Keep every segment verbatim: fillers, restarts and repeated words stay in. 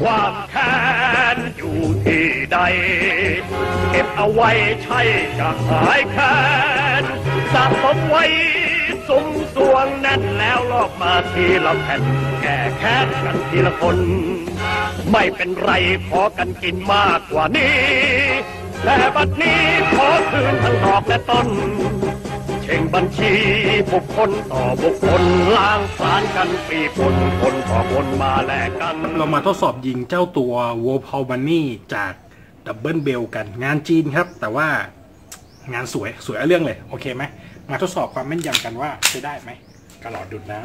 ความแค้นอยู่ที่ใดเก็บเอาไว้ใช่จะหายแค้นสะสมไว้สมสวงแน่นแล้วลอกมาทีละแผ่นแก้แค้นกันทีละคนไม่เป็นไรขอกันกินมากกว่านี้แต่บัดนี้ขอคืนทั้งดอกและต้นเช่งบัญชีบุคคลต่อบุคคลล้างผลาญกันปีปนคนต่อคนมาแลกกันเรามาทดสอบยิงเจ้าตัววอลพอลบันนี่จากดับเบิลเบลกันงานจีนครับแต่ว่างานสวยสวยเรื่องเลยโอเคไหมมาทดสอบความแม่นยำกันว่าใช้ได้ไหมกระหลอดดูดน้ำ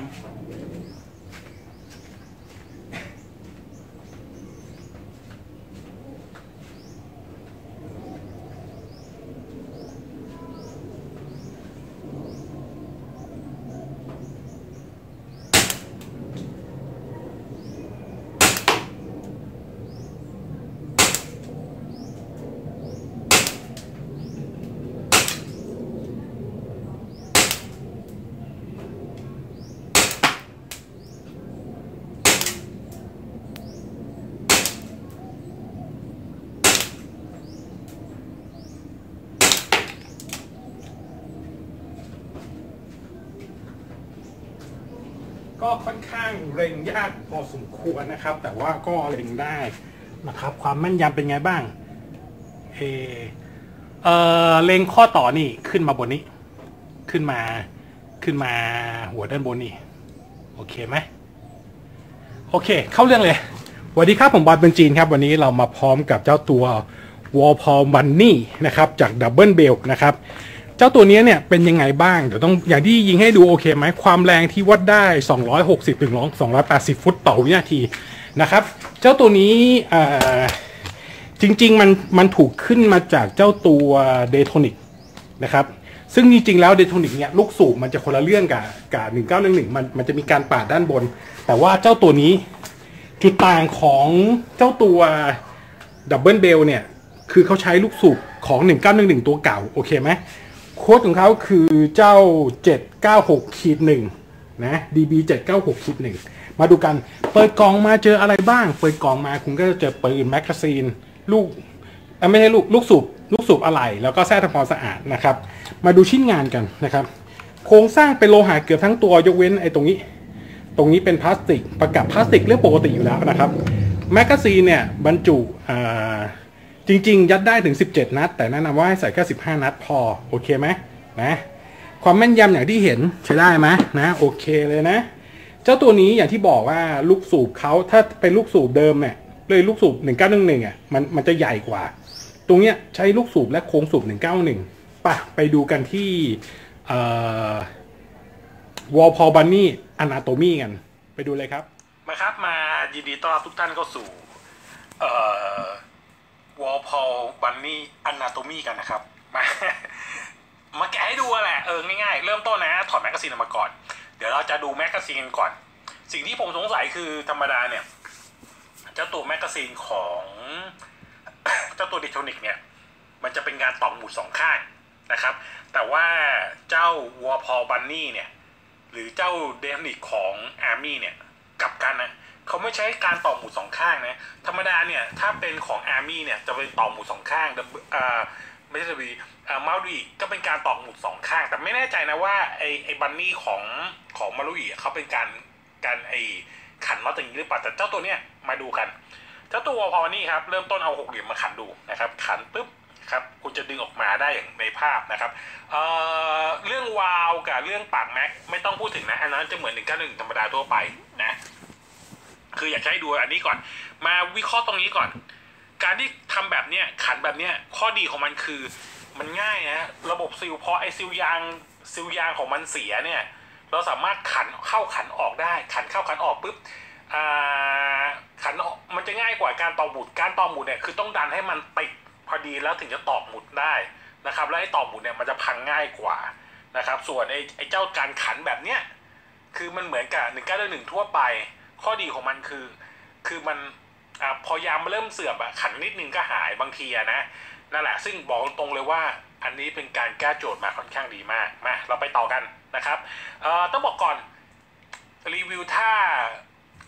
ก็ค่อนข้างเล็งยากพอสมควรนะครับแต่ว่าก็เล็งได้นะครับความแม่นยำเป็นไงบ้างเอเออเล็งข้อต่อนี่ขึ้นมาบนนี้ขึ้นมาขึ้นมาหัวด้านบนนี่โอเคไหมโอเคเข้าเรื่องเลยสวัสดีครับผมบอลเป็นจีนครับวันนี้เรามาพร้อมกับเจ้าตัววอลพอลบันนี่นะครับจากดับเบิลเบลนะครับเจ้าตัวนี้เนี่ยเป็นยังไงบ้างเดี๋ยวต้องอย่างที่ยิงให้ดูโอเคไหมความแรงที่วัดได้สองร้อยหกสิบถึงสองร้อยแปดสิบฟุตต่อวินาทีนะครับเจ้าตัวนี้จริงๆมันมันถูกขึ้นมาจากเจ้าตัวเดโทนิกนะครับซึ่งจริงๆแล้วเดโทนิกเนี่ยลูกสูบมันจะคนละเรื่องกับกับหนึ่งเก้าหนึ่งหนึ่งมันมันจะมีการปาดด้านบนแต่ว่าเจ้าตัวนี้จุดต่างของเจ้าตัวดับเบิลเบลเนี่ยคือเขาใช้ลูกสูบของหนึ่งเก้าหนึ่งหนึ่งตัวเก่าโอเคไหมโค้ดของเขาคือเจ้า เจ็ดเก้าหก หนึ่ง นะ ดี บี เจ็ดเก้าหก หนึ่ง มาดูกันเปิดกล่องมาเจออะไรบ้างเปิดกล่องมาคุณก็จะเจอปืนแมกกาซีนลูกไม่ใช่ลูกลูกสูบลูกสูบอะไหล่แล้วก็แท้ทำความสะอาดนะครับมาดูชิ้นงานกันนะครับโครงสร้างเป็นโลหะเกือบทั้งตัวยกเว้นไอ้ตรงนี้ตรงนี้เป็นพลาสติกประกับพลาสติกเรื่องปกติอยู่แล้วนะครับแมกกาซีนเนี่ยบรรจุอ่าจริงๆยัดได้ถึงสิบเจ็ดนัดแต่แนะนำว่าให้ใส่แค่สิบห้านัดพอโอเคไหมนะความแม่นยำอย่างที่เห็นใช้ได้ไหมนะโอเคเลยนะเจ้าตัวนี้อย่างที่บอกว่าลูกสูบเขาถ้าเป็นลูกสูบเดิมเนี่ยเลยลูกสูบหนึ่งเก้าหนึ่งหนึ่งอ่ะมันมันจะใหญ่กว่าตรงเนี้ยใช้ลูกสูบและโค้งสูบหนึ่งเก้าหนึ่งป่ะไปดูกันที่เอ่อวอลพอลบันนี่อนาโตมีกันไปดูเลยครับมาครับมายินดีต้อนรับทุกท่านเข้าสู่เอ่อวอลพอลบันนี่อนาโตมีกันนะครับมามาแกะให้ดูแหละเออง่ายๆเริ่มต้นนะถอดแมกกาซีนออกมาก่อนเดี๋ยวเราจะดูแมกกาซีนก่อนสิ่งที่ผมสงสัยคือธรรมดาเนี่ยเจ้าตัวแมกกาซีนของเจ้าตัวดิโทนิกเนี่ยมันจะเป็นการต่อหมุดสองข้างนะครับแต่ว่าเจ้าวอลพอลบันนี่เนี่ยหรือเจ้าเดโทนิกของอาร์มี่เนี่ยกลับกันนะเขาไม่ใช้การต่อหมุดสองข้างนะธรรมดาเนี่ยถ้าเป็นของอาร์มี่เนี่ยจะเป็นต่อหมุดสองข้างอ่าไม่ใช่วีมารุอิก็เป็นการต่อหมุดสองข้างแต่ไม่แน่ใจนะว่าไอไอบันนี่ของของมารุอิเขาเป็นการการไอขันน็อตอย่างนี้หรือเปล่าแต่เจ้าตัวเนี้ยมาดูกันเจ้าตัวพอนี่ครับเริ่มต้นเอาหกเหลี่ยมมาขันดูนะครับขันปุ๊บครับคุณจะดึงออกมาได้อย่างในภาพนะครับเอ่อเรื่องวาล์วกับเรื่องปากแม็กไม่ต้องพูดถึงนะอันนั้นจะเหมือนหนึ่งเก้าหนึ่งธรรมดาทั่วไปนะคืออยากให้ดูอันนี้ก่อนมาวิเคราะห์ตรงนี้ก่อนการที่ทำแบบเนี้ยขันแบบเนี้ยข้อดีของมันคือมันง่ายนะระบบซีลพอไอซีลยางซีลยางของมันเสียเนี่ยเราสามารถขันเข้าขันออกได้ขันเข้าขันออกปุ๊บขันมันจะง่ายกว่าการต่อหมุดการต่อหมุดเนี่ยคือต้องดันให้มันติดพอดีแล้วถึงจะต่อหมุดได้นะครับแล้วไอ้ต่อหมุดเนี่ยมันจะพังง่ายกว่านะครับส่วนไอ้ไอ้เจ้าการขันแบบเนี้ยคือมันเหมือนกับหนึ่งเก้าหนึ่งทั่วไปข้อดีของมันคือคือมันอ่าพอยางมันเริ่มเสื่อมอะขันนิดนึงก็หายบางทีอะนะนั่นแหละซึ่งบอกตรงเลยว่าอันนี้เป็นการแก้โจทย์มาค่อนข้างดีมากมาเราไปต่อกันนะครับเอ่อต้องบอกก่อนรีวิวถ้า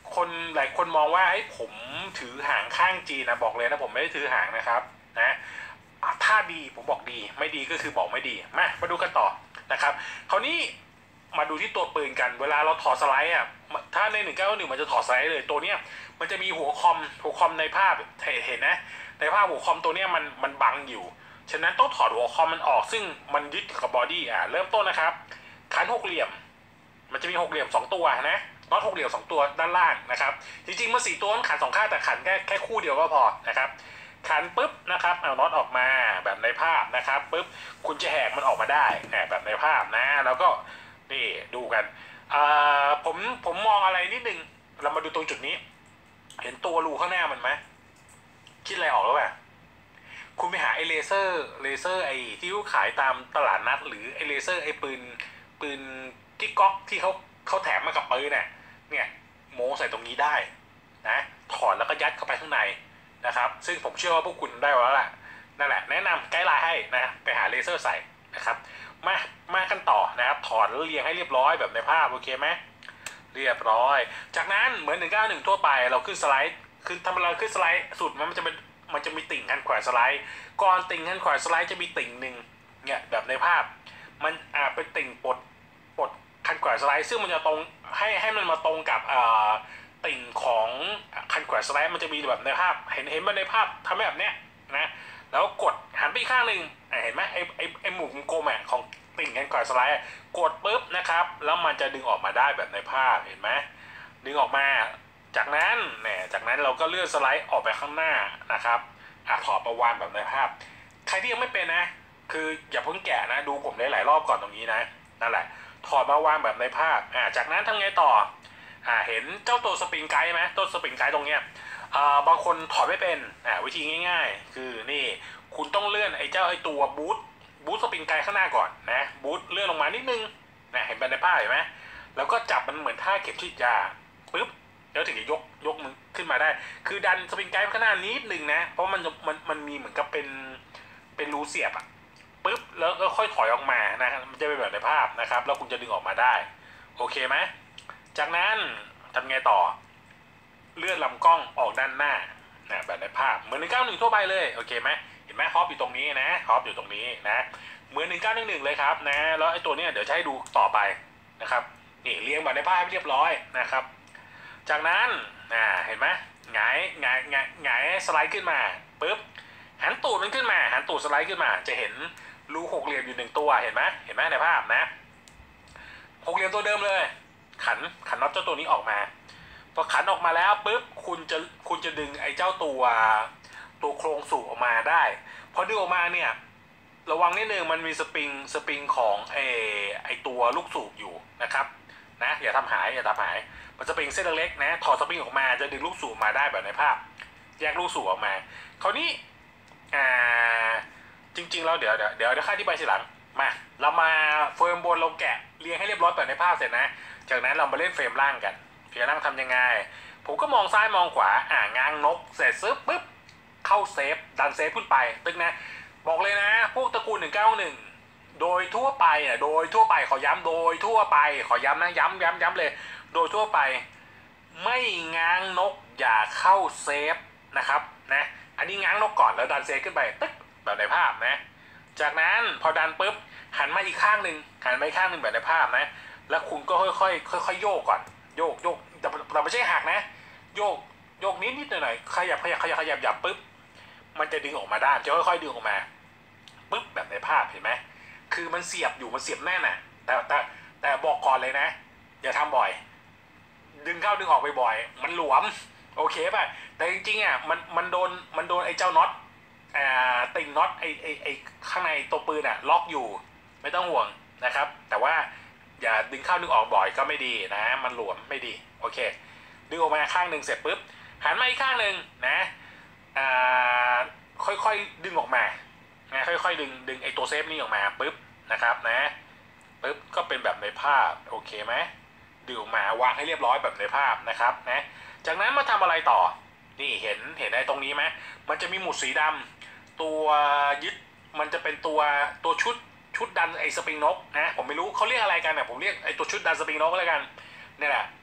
คนหลายคนมองว่าไอ้ผมถือหางข้างจีนนะบอกเลยนะผมไม่ได้ถือหางนะครับนะถ้าดีผมบอกดีไม่ดีก็คือบอกไม่ดีมามาดูกันต่อนะครับคราวนี้มาดูที่ตัวปืนกันเวลาเราถอดสไลด์อ่ะถ้าในหนึ่งเก้าหนึ่งมันจะถอดสไลด์เลยตัวเนี้ยมันจะมีหัวคอมหัวคอมในภาพเห็นนะในภาพหัวคอมตัวเนี้ยมันมันบังอยู่ฉะนั้นต้องถอดหัวคอมมันออกซึ่งมันยึดกับบอดี้อ่ะเริ่มต้นนะครับขันหกเหลี่ยมมันจะมีหกเหลี่ยมสองตัวนะน็อตหกเหลี่ยมสองตัวด้านล่างนะครับจริงๆมันสี่ตัวขันสองข้างแต่ขันแค่แค่คู่เดียวก็พอนะครับขันปุ๊บนะครับเอาน็อตออกมาแบบในภาพนะครับปุ๊บคุณจะแหกมันออกมาได้แบบในภาพนะแล้วก็นี่ดูกันผมผมมองอะไรนิดนึงเรามาดูตรงจุดนี้เห็นตัวรูข้างหน้ามันไหมคิดอะไรออกแล้วป่ะคุณไปหาไอเลเซอร์เลเซอร์ไอที่เขาขายตามตลาดนัดหรือไอเลเซอร์ไอปืนปืนกิ๊กก๊อกที่เขาเขาแถมมากับปืนเนี่ยเนี่ยโมใส่ตรงนี้ได้นะถอดแล้วก็ยัดเข้าไปข้างในนะครับซึ่งผมเชื่อว่าพวกคุณได้แล้วล่ะนั่นแหละแนะนำไกด์ไลน์ให้นะไปหาเลเซอร์ใส่นะครับมามากันต่อนะครับถอดแล้วเรียงให้เรียบร้อยแบบในภาพโอเคไหมเรียบร้อยจากนั้นเหมือนหนึ่งเก้าหนึ่งทั่วไปเราขึ้นสไลด์ขึ้นทำเราขึ้นสไลด์สุดมันจะเป็นมันจะมีติ่งคันแขวนสไลด์ก่อนติ่งคันแขวนสไลด์จะมีติ่งหนึ่งเนี่ยแบบในภาพมันอ่าเป็นติ่งปลดปลดคันแขวนสไลด์ซึ่งมันจะตรงให้ให้มันมาตรงกับอ่าติ่งของคันแขวนสไลด์มันจะมีแบบในภาพเห็นเห็นมันในภาพทำแบบเนี้ยนะแล้วกดหันไปอีกข้างหนึ่งเห็นไหมไอไอไอหมุนกลมอ่ะของติ่งคันแขวนสไลด์กดปุ๊บนะครับแล้วมันจะดึงออกมาได้แบบในภาพเห็นไหมดึงออกมาจากนั้นเนี่ยจากนั้นเราก็เลื่อนสไลด์ออกไปข้างหน้านะครับอ่ะถอดประวานแบบในภาพใครที่ยังไม่เป็นนะคืออย่าเพิ่งแกะนะดูผมได้หลายรอบก่อนตรงนี้นะนั่นแหละถอดมาวางแบบในภาพอ่ะจากนั้นทำไงต่ออ่าเห็นเจ้าตัวสปริงไกด์ไหมตัวสปริงไกด์ตรงเนี้ยอ่าบางคนถอดไม่เป็นอ่าวิธีง่ายๆคือนี่คุณต้องเลื่อนไอ้เจ้าไอ้ตัวบูทบูทสปริงไกด์ข้างหน้าก่อนนะบูทเลื่อนลงมานิดนึงนะเห็นแบบในภาพเห็นไหมแล้วก็จับมันเหมือนท่าเข็มฉีดยาปึ๊บแล้วถึงจะยกยกมือขึ้นมาได้คือดันสปริงไกด์ข้างหน้านิดนึงนะเพราะมันมันมันมีเหมือนกับเป็นเป็นรูเสียบอะปึ๊บแล้วก็ค่อยถอยออกมานะมันจะเป็นแบบในภาพนะครับแล้วคุณจะดึงออกมาได้โอเคไหมจากนั้นทำไงต่อเลื่อนลำกล้องออกด้านหน้านะแบบในภาพเหมือนหนึ่งเก้าหนึ่งทั่วไปเลยโอเคไหมเห็นไหมฮอปอยู่ตรงนี้นะฮอปอยู่ตรงนี้นะเหมือนหนึ่งเก้าหนึ่งหนึ่งเลยครับนะแล้วไอ้ตัวนี้เดี๋ยวจะให้ดูต่อไปนะครับนี่เรียงแบบในภาพเรียบร้อยนะครับจากนั้นอ่าเห็นไหมหงายหงายหงายหงายสไลด์ขึ้นมาปุ๊บหันตูดมันขึ้นมาหันตูดสไลด์ขึ้นมาจะเห็นรูหกเหลี่ยมอยู่หนึ่งตัวเห็นไหมเห็นไหมในภาพนะหกเหลี่ยมตัวเดิมเลยขันขันน็อตเจ้าตัวนี้ออกมาพอขันออกมาแล้วปุ๊บคุณจะคุณจะดึงไอ้เจ้าตัวตัวโครงสูบออกมาได้พอดึงออกมาเนี่ยระวังนิดนึงมันมีสปริงสปริงของไอ้ไอ้ตัวลูกสูบอยู่นะครับนะอย่าทำหายอย่าทำหายมันสปริงเส้นเล็กๆนะถอดสปริงออกมาจะดึงลูกสูบมาได้แบบในภาพแยกลูกสูบออกมาคราวนี้อ่าจริงๆแล้วเดี๋ยวเดี๋ยวเดี๋ยวค่าที่ไปทีหลังมาเรามาเฟรมบนเราแกะเรียงให้เรียบร้อยแบบในภาพเสร็จนะจากนั้นเรามาเล่นเฟรมล่างกันเฟรมล่างทำยังไงผมก็มองซ้ายมองขวาอ่างางนกเสร็จซึบปุ๊บเข้าเซฟดันเซฟขึ้นไปตึกนะบอกเลยนะพวกตระกูลหนึ่งเก้าหนึ่งโดยทั่วไปอ่ะโดยทั่วไปขอย้ำโดยทั่วไปขอย้ำนะย้ำย้ำย้ำเลยโดยทั่วไปไม่ง้างนกอย่าเข้าเซฟนะครับนะอันนี้ง้างนกก่อนแล้วดันเซฟขึ้นไปตึ๊กแบบในภาพนะจากนั้นพอดันปุ๊บหันมาอีกข้างหนึ่งหันมาอีกข้างหนึ่งแบบในภาพนะแล้วคุณก็ค่อยๆค่อยๆโยกก่อนโยกโยกแต่เราไม่ใช่หักนะโยกโยกนิดนิดหน่อยหน่อยขยับขยับขยับขยับหยับปุ๊บมันจะดึงออกมาได้จะค่อยๆดึงออกมาปุ๊บแบบในภาพเห็นไหมคือมันเสียบอยู่มันเสียบแน่นน่ะแต่แต่แต่บอกก่อนเลยนะอย่าทำบ่อยดึงเข้าดึงออกไปบ่อยมันหลวมโอเคป่ะแต่จริงๆอ่ะมันมันโดนมันโดนไอ้เจ้าน็อตอ่าติ่งน็อตไอ้ไอ้ไอ้ข้างในตัวปืนอ่ะล็อกอยู่ไม่ต้องห่วงนะครับแต่ว่าอย่าดึงเข้าดึงออกบ่อยก็ไม่ดีนะมันหลวมไม่ดีโอเคดึงออกมาข้างหนึ่งเสร็จปุ๊บหันมาอีกข้างหนึ่งนะอ่าค่อยๆดึงออกมานะค่อยๆดึงดึงไอ้ตัวเซฟนี่ออกมาปุ๊บนะครับนะปุ๊บก็เป็นแบบในภาพโอเคไหมดึงออกมาวางให้เรียบร้อยแบบในภาพนะครับนะจากนั้นมาทำอะไรต่อนี่เห็นเห็นไอ้ตรงนี้ไหมมันจะมีหมุดสีดำตัวยึดมันจะเป็นตัวตัวชุดชุดดันไอ้สปริงนกนะผมไม่รู้เขาเรียกอะไรกันนะผมเรียกไอ้ตัวชุดดันสปริงนกอะไรกันนี่แหละ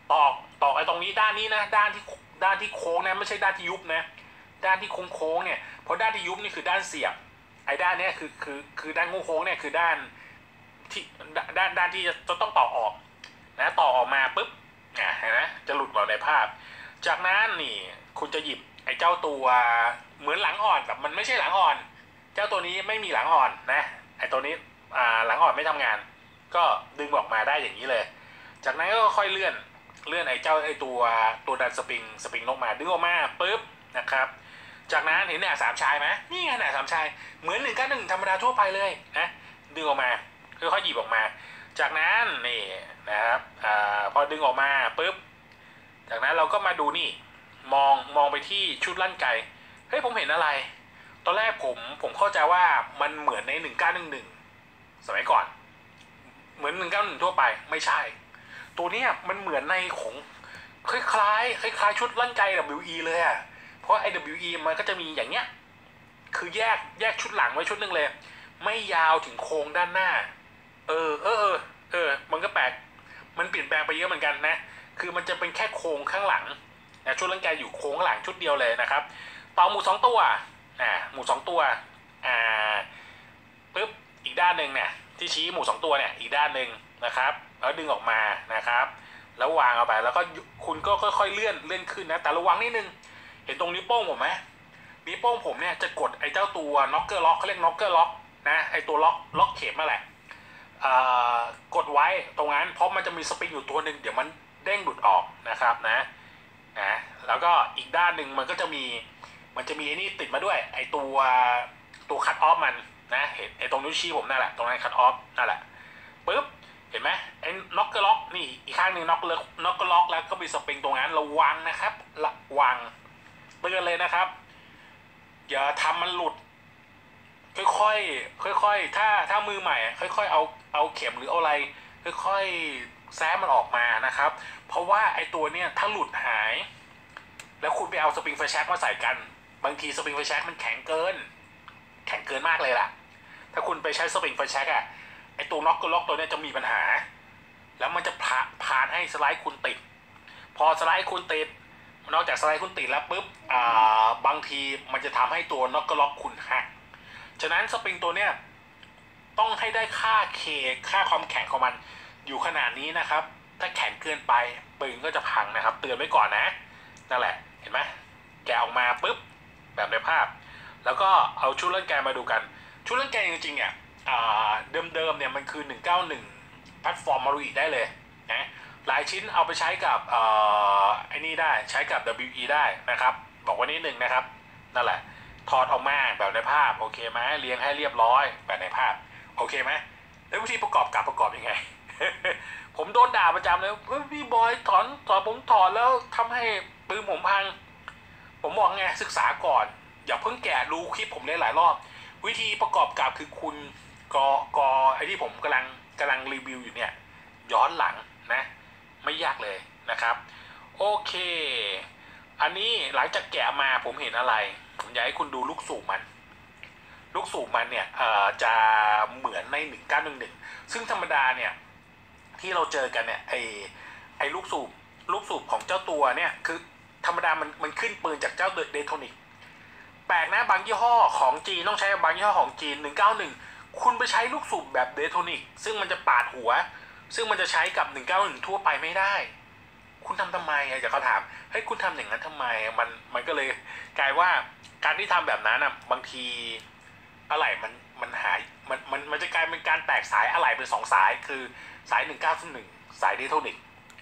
ตอกตอกไอ้ตรงนี้ด้านนี้นะด้านที่ด้านที่โค้งนะไม่ใช่ด้านที่ยุบนะด้านที่โค้งโค้งเนี่ยเพราะด้านที่ยุบนี่คือด้านเสียบไอ้ด้านนี้คือคือคือด้านโค้งเนี่ยคือด้านที่ด้านด้านที่จะต้องต่อออกนะต่อออกมาปุ๊บอ่ะเห็นไหมจะหลุดมาในภาพจากนั้นนี่คุณจะหยิบไอ้เจ้าตัวเหมือนหลังอ่อนแบบมันไม่ใช่หลังอ่อนเจ้าตัวนี้ไม่มีหลังอ่อนนะไอ้ตัวนี้อ่าหลังอ่อนไม่ทำงานก็ดึงออกมาได้อย่างนี้เลยจากนั้นก็ค่อยเลื่อนเลื่อนไอ้เจ้าไอ้ตัวตัวดันสปริงสปริงลงมาดึงออกมาปุ๊บนะครับจากนั้นเห็นเนี่ยสามชายไหมนี่ไงเนี่ยสามชายเหมือนหนึ่งก้าหนึ่งธรรมดาทั่วไปเลยนะดึงออกมาค่อยๆหยิบออกมาจากนั้นนี่นะครับอ่าพอดึงออกมาปุ๊บจากนั้นเราก็มาดูนี่มองมองไปที่ชุดลั่นไกเฮ้ยผมเห็นอะไรตอนแรกผมผมเข้าใจว่ามันเหมือนในหนึ่งเก้าหนึ่งหนึ่งสมัยก่อนเหมือนหนึ่งเก้าหนึ่งทั่วไปไม่ใช่ตัวเนี้ยมันเหมือนในของคล้ายๆคล้ายๆชุดลั่นไก ดับเบิลยู อี เลยอ่ะเพราะไอ้ ดับเบิลยู อี มันก็จะมีอย่างเงี้ยคือแยกแยกชุดหลังไว้ชุดหนึ่งเลยไม่ยาวถึงโครงด้านหน้าเออเออเออเออมันก็แปลกมันเปลี่ยนแปลงไปเยอะเหมือนกันนะคือมันจะเป็นแค่โครงข้างหลังนะชุดลั่นไกอยู่โครงข้างหลังชุดเดียวเลยนะครับต่อหมูสองตัวอ่าหมูสองตัวอ่าปึ๊บอีกด้านหนึ่งเนี่ยที่ชี้หมูสองตัวเนี่ยอีกด้านหนึ่งนะครับแล้วดึงออกมานะครับแล้ววางเอาไปแล้วก็คุณก็ค่อยๆเลื่อนเลื่อนขึ้นนะแต่ระวังนิดนึงเห็นตรงนิ้วโป้งผมไหมนิ้วโป้งผมเนี่ยจะกดไอ้เจ้าตัวน็อกเกอร์ล็อกเขาเรียกน็อกเกอร์ล็อกนะไอ้ตัวล็อกล็อกเข็มนั่นแหละกดไว้ตรงนั้นเพราะมันจะมีสปริงอยู่ตัวหนึ่งเดี๋ยวมันเด้งหลุดออกนะครับนะนะแล้วก็อีกด้านหนึ่งมันก็จะมีมันจะมีไอ้นี่ติดมาด้วยไอ้ตัวตัวคัตออฟมันนะเห็นไอ้ตรงนิ้วชี้ผมนั่นแหละตรงนั้นคัตออฟนั่นแหละปึ๊บเห็นไหมไอ้น็อกเกอร์ล็อกนี่อีกข้างหนึ่งน็อกเล็กน็อกเกอร์ล็อกแล้วก็มีสปริงตรงนั้นระวังนะครับระวังเตือนเลยนะครับอย่าทำมันหลุดค่อยๆค่อยๆถ้าถ้ามือใหม่ค่อยๆเอาเอาเข็มหรือเอาอะไรค่อยๆแซะมันออกมานะครับเพราะว่าไอ้ตัวเนี้ยถ้าหลุดหายแล้วคุณไปเอาสปริงไฟแช็กมาใส่กันบางทีสปริงไฟแช็กมันแข็งเกินแข็งเกินมากเลยล่ะถ้าคุณไปใช้สปริงไฟแช็กอะไอตัวน็อกเกอร์ล็อกตัวนี้จะมีปัญหาแล้วมันจะผ่านให้สไลด์คุณติดพอสไลด์คุณติดนอกจากสไลด์คุณติดแล้วปุ๊บอ่าบางทีมันจะทำให้ตัวน็อกเกอร์ล็อกคุณหักฉะนั้นสปริงตัวเนี้ยต้องให้ได้ค่าเคค่าความแข็งของมันอยู่ขนาดนี้นะครับถ้าแข็งเกินไปปืนก็จะพังนะครับเตือนไว้ก่อนนะนั่นแหละเห็นไหมแกะออกมาปุ๊บแบบในภาพแล้วก็เอาชุดเล่นแกมาดูกันชุดเล่นแกจริงๆเนี่ยเดิมๆเนี่ยมันคือหนึ่งเก้าหนึ่งแพลตฟอร์มมารุอิได้เลยนะหลายชิ้นเอาไปใช้กับไอ้นี่ได้ใช้กับ ดับเบิลยู อี ได้นะครับบอกว่านิดหนึ่งนะครับนั่นแหละถอดออกมาแบบในภาพโอเคไหมเรียงให้เรียบร้อยแบบในภาพโอเคไหมแล้ววิธีประกอบกับประกอบยังไง ผมโดนด่าประจำเลยพี่บอยถอนถอนผมถอนแล้วทำให้ปืนผมพังผมบอกไงศึกษาก่อนอย่าเพิ่งแกะดูคลิปผมได้หลายรอบวิธีประกอบกับคือคุณกอกอไอ้ที่ผมกำลังกำลังรีวิวอยู่เนี่ยย้อนหลังนะไม่ยากเลยนะครับโอเคอันนี้หลังจากแกะมาผมเห็นอะไรผมอยากให้คุณดูลูกสูบมันลูกสูบมันเนี่ยจะเหมือนในหนึ่งเก้าหนึ่งหนึ่งซึ่งธรรมดาเนี่ยที่เราเจอกันเนี่ยไอ้ไอ้ลูกสูบลูกสูบของเจ้าตัวเนี่ยคือธรรมดามันมันขึ้นปืนจากเจ้าเดโทนิกแปลกนะบางยี่ห้อของจีนต้องใช้บางยี่ห้อของจีนหนึ่งเก้าหนึ่งคุณไปใช้ลูกสูบแบบเดโทนิกซึ่งมันจะปาดหัวซึ่งมันจะใช้กับหนึ่งเก้าหนึ่งทั่วไปไม่ได้คุณทำทำไมอยากเขาถามเฮ้ยคุณทำอย่างนั้นทำไมมันมันก็เลยกลายว่าการที่ทำแบบนั้นนะบางทีอะไรมันมันหายมันมันมันจะกลายเป็นการแตกสายอะไรเป็นสองสายคือสายหนึ่งเก้าหนึ่งสายเดโทนิก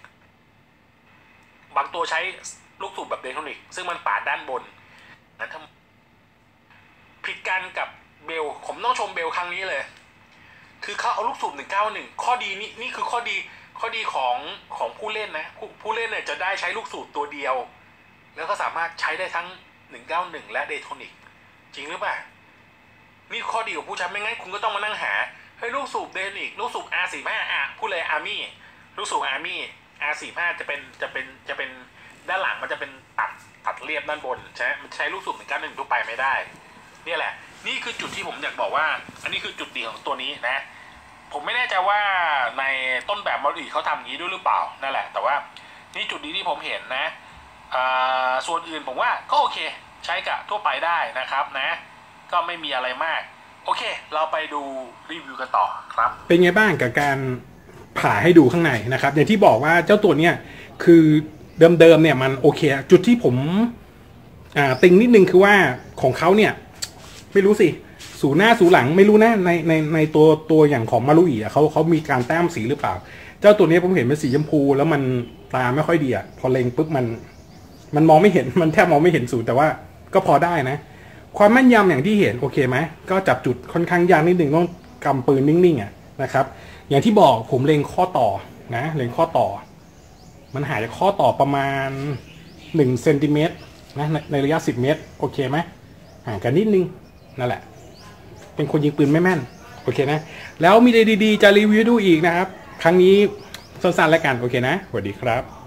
บางตัวใช้ลูกสูบแบบเดโทนิกซึ่งมันปาดด้านบนนั้นทำผิดกันกับเบลผมต้องชมเบลครั้งนี้เลยคือเขาเอาลูกสูบหนึ่งเก้าหนึ่งข้อดีนี่นี่คือข้อดีข้อดีของของผู้เล่นนะผู้เล่นเนี่ยจะได้ใช้ลูกสูบตัวเดียวแล้วก็สามารถใช้ได้ทั้งหนึ่งเก้าหนึ่งและเดโทนิกจริงหรือเปล่านี่ข้อดีของผู้ใช้ไม่งั้นคุณก็ต้องมานั่งหาเฮ้ยลูกสูบเดโทนิกลูกสูบ อาร์ สี่สิบห้า อ่ะพูดเลยอาร์มี่ลูกสูบอาร์มี่ อาร์ สี่สิบห้า จะเป็นจะเป็นจะเป็นด้านหลังมันจะเป็นตัดตัดเรียบด้านบนใช่ไหมมันใช้ลูกสูบหนึ่งเก้าหนึ่งทั่วไปไม่ได้นี่แหละนี่คือจุดที่ผมอยากบอกว่าอันนี้คือจุดดีของตัวนี้นะผมไม่แน่ใจว่าในต้นแบบมารุอิเขาทำอย่างนี้ด้วยหรือเปล่านั่นแหละแต่ว่านี่จุดนี้ที่ผมเห็นนะส่วนอื่นผมว่าก็โอเคใช้กับทั่วไปได้นะครับนะก็ไม่มีอะไรมากโอเคเราไปดูรีวิวกันต่อครับเป็นไงบ้างกับการผ่าให้ดูข้างในนะครับอย่างที่บอกว่าเจ้าตัวเนี้ยคือเดิมๆเนี่ยมันโอเคจุดที่ผมอ่าติงนิดนึงคือว่าของเขาเนี่ยไม่รู้สิสูหน้าสูหลังไม่รู้นะในในในตัวตัวอย่างของมารุอิอ่ะเขาเขามีการแต้มสีหรือเปล่าเจ้าตัวนี้ผมเห็นเป็นสีชมพูแล้วมันตาไม่ค่อยดีอ่ะพอเล็งปุ๊บมันมันมองไม่เห็นมันแทบมองไม่เห็นสูตรแต่ว่าก็พอได้นะความแม่นยำอย่างที่เห็นโอเคไหมก็จับจุดค่อนข้างยากนิดนึงต้องกำปืนนิ่งๆอ่ะนะครับอย่างที่บอกผมเล็งข้อต่อนะเล็งข้อต่อมันหายจากข้อต่อประมาณหนึ่งเซนติเมตรนะในในระยะสิบเมตรโอเคไหมห่างกันนิดนึงนั่นแหละเป็นคนยิงปืนไม่แม่นโอเคนะแล้วมีดีๆจะรีวิวดูอีกนะครับครั้งนี้สั้นๆแล้วกันโอเคนะสวัสดีครับ